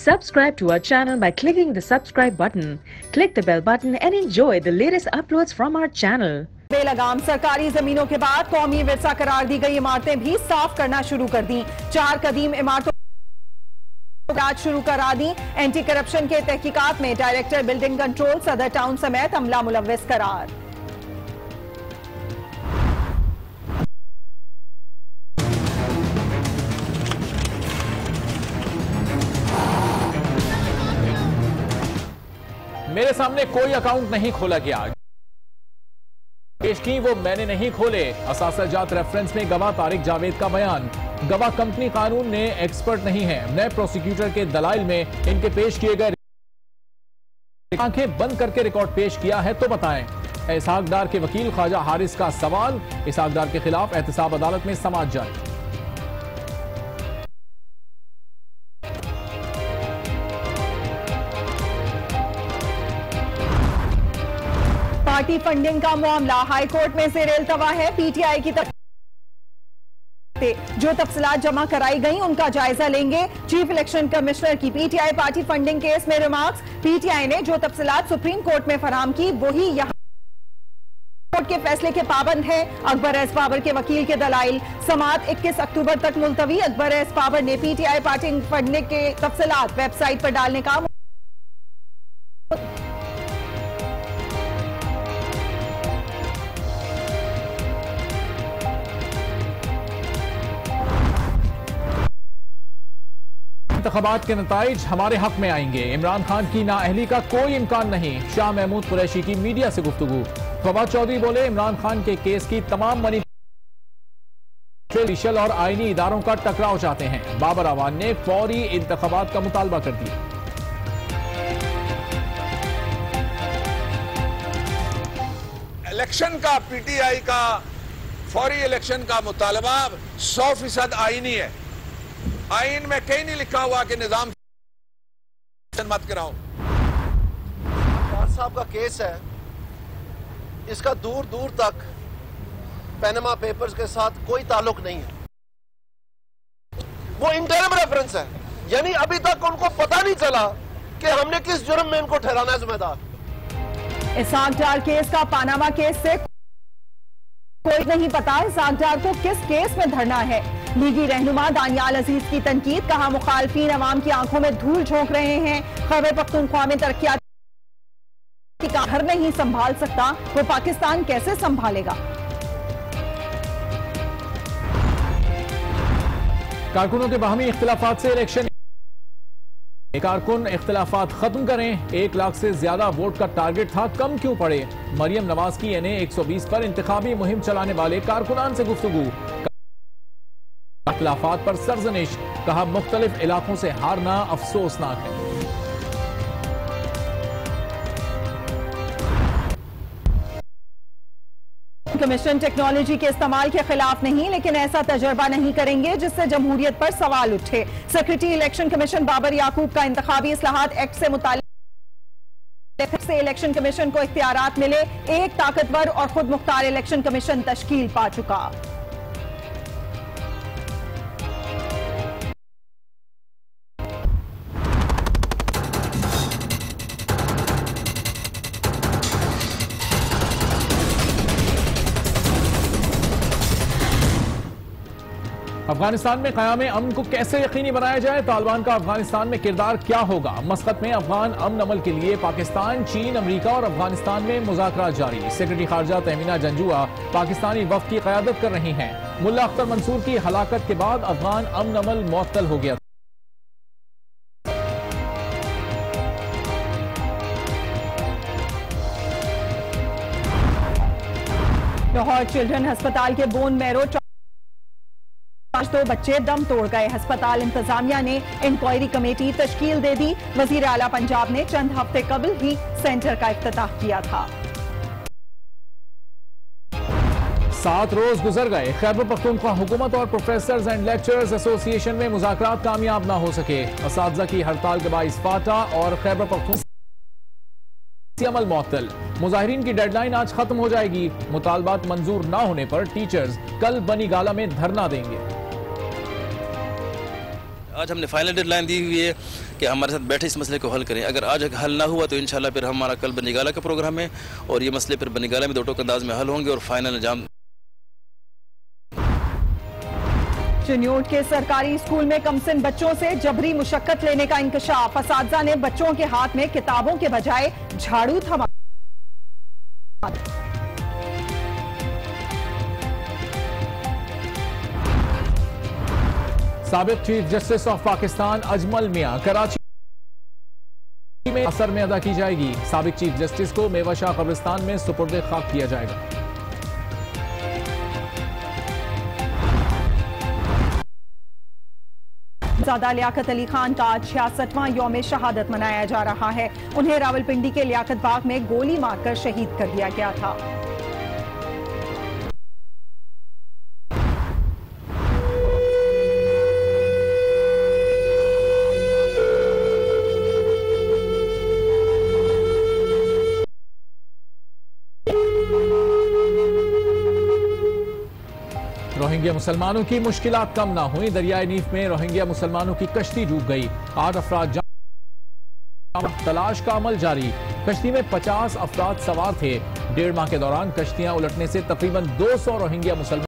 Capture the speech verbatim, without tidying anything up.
Subscribe to our channel by clicking the subscribe button. Click the bell button and enjoy the latest uploads from our channel. बेलगाम सरकारी जमीनों के बाद कौमी विरसा करार दी गई इमारतें भी साफ करना शुरू कर दी। चार कदीम इमारतों आज शुरू करा दी। एंटी करप्शन के तहकीकात में डायरेक्टर बिल्डिंग कंट्रोल सदर टाउन समेत अमला मुलव्वस करार। मेरे सामने कोई अकाउंट नहीं खोला गया, पेश की वो मैंने नहीं खोले। असासजात रेफरेंस में गवाह तारिक जावेद का बयान। गवाह कंपनी कानून ने एक्सपर्ट नहीं है। नए प्रोसिक्यूटर के दलाइल में इनके पेश किए गए आंखें बंद करके रिकॉर्ड पेश किया है तो बताएं। इसहाक डार के वकील ख्वाजा हारिस का सवाल। इसहाक डार के खिलाफ एहतसाब अदालत में समाअत जारी। पार्टी फंडिंग का मामला हाईकोर्ट में जेर इल्तवा है। पीटीआई की तरफ जो तफसीलात जमा कराई गई उनका जायजा लेंगे। चीफ इलेक्शन कमिश्नर की पीटीआई पार्टी फंडिंग केस में रिमार्क्स। पीटीआई ने जो तफसीलात सुप्रीम कोर्ट में फराहम की वही यहां कोर्ट के फैसले के पाबंद है। अकबर एस बाबर के वकील के दलाइल। समाअत इक्कीस अक्टूबर तक मुलतवी। अकबर एस बाबर ने पीटीआई पार्टी फंडिंग के तफसीलात वेबसाइट पर डालने का इंतखाबात के नताइज हमारे हक में आएंगे। इमरान खान की नाअहली का कोई इम्कान नहीं। शाह महमूद कुरैशी की मीडिया से गुफ्तगू। फवाद चौधरी बोले इमरान खान के केस की तमाम मनी जुडिशल और आईनी इदारों का टकराव चाहते हैं। बाबर अवान ने फौरी इंतखाबात का मुतालबा कर दिया। इलेक्शन का पीटीआई का फौरी इलेक्शन का मुतालबा सौ फीसद आईनी है। आइन में कहीं नहीं लिखा हुआ कि निजाम मत कराओ। डार साहब का केस है, इसका दूर दूर तक पैनामा पेपर्स के साथ कोई ताल्लुक नहीं है। वो इंटरम रेफरेंस है, यानी अभी तक उनको पता नहीं चला कि हमने किस जुर्म में इनको ठहराना है जिम्मेदार। इसहाक डार केस का पानामा केस से कोई नहीं पता इसहाक डार को किस केस में धरना है। लीगी रहनुमा दानियाल अजीज की तनकीद। कहा मुखालफीन अवाम की आंखों में धूल झोंक रहे हैं। खैबर पख्तूनख्वा में तरक्यात का घर नहीं संभाल सकता, वो पाकिस्तान कैसे संभालेगा। कारकुनों के बाहमी इख्तिलाफात से इलेक्शन। कारकुन इख्तिलाफात खत्म करें। एक लाख से ज्यादा वोट का टारगेट था, कम क्यों पड़े। मरियम नवाज की एनए एक सौ बीस पर इंतखाबी मुहिम चलाने वाले कारकुनान से गुफ्तगू। इख्तिलाफात पर सरजनिश। कहा मुख्तलिफ इलाकों से हारना अफसोसनाक है। कमीशन टेक्नोलॉजी के इस्तेमाल के खिलाफ नहीं, लेकिन ऐसा तजर्बा नहीं करेंगे जिससे जमहूरियत पर सवाल उठे। Secretary election commission Babar Yaqub का इंतखाबी इस्लाहात एक्ट से मुताल्लिक से इलेक्शन कमीशन को इख्तियारात मिले। एक ताकतवर और खुद मुख्तार इलेक्शन कमीशन तश्कील पा चुका। अफगानिस्तान में क़याम अमन को कैसे यकीनी बनाया जाए। तालिबान का अफगानिस्तान में किरदार क्या होगा। मस्कत में अफगान अमन अमल के लिए पाकिस्तान, चीन, अमरीका और अफगानिस्तान में मुज़ाकरात जारी। सेक्रेटरी खारजा तहमीना जंजुआ पाकिस्तानी वफ़द की क़यादत कर रही हैं। मुल्ला अख्तर मंसूर की हलाकत के बाद अफगान अमन अमल मुअत्तल हो गया। लाहौर चिल्ड्रन अस्पताल के बोन मैरो आज दो बच्चे दम तोड़ गए। अस्पताल इंतजामिया ने इंक्वायरी कमेटी तश्कील दे दी। वजीर आला पंजाब ने चंद हफ्ते कबल ही सेंटर का इफ्तिताह किया था। सात रोज गुजर गए। खैबर पख्तूनख्वा हुकूमत और प्रोफेसर्स एंड लेक्चरर्स एसोसिएशन में मुज़ाकरात कामयाब ना हो सके। असातिज़ा की हड़ताल के बाइस फाटा और खैबर पख्तूनख्वा अमल मुअत्तल। मुजाहिरीन की डेडलाइन आज खत्म हो जाएगी। मुतालबात मंजूर ना होने पर टीचर्स कल बनी गाला में धरना देंगे। आज हमने फाइनल डेडलाइन दी हुई है कि हमारे साथ बैठे इस मसले को हल करें। अगर आज हल ना हुआ तो इंशाल्लाह फिर हमारा कल बनीगाला का प्रोग्राम है और ये मसले फिर बनीगाला में दो टोक अंदाज में हल होंगे और फाइनल अंजाम। चिन्यूट के सरकारी स्कूल में कमसिन बच्चों से जबरी मुशक्कत लेने का इंकशाफ। असातिज़ा ने बच्चों के हाथ में किताबों के बजाय झाड़ू थमा। साबिक chief justice of Pakistan Ajmal Mian Karachi में असर में अदा की जाएगी। साबिक चीफ जस्टिस को मेवा शाह कब्रिस्तान में सुपुर्द खाक किया जाएगा। ज़ादा लियाकत अली खान का आज छियासठवां यौम शहादत मनाया जा रहा है। उन्हें रावलपिंडी के लियाकत बाग में गोली मारकर शहीद कर दिया गया था। रोहिंग्या मुसलमानों की मुश्किलात कम ना हुई। दरियाए नीफ में रोहिंग्या मुसलमानों की कश्ती डूब गई। आठ अफराद तलाश का अमल जारी। कश्ती में पचास अफराद सवार थे। डेढ़ माह के दौरान कश्तियां उलटने से तकरीबन दो सौ रोहिंग्या मुसलमान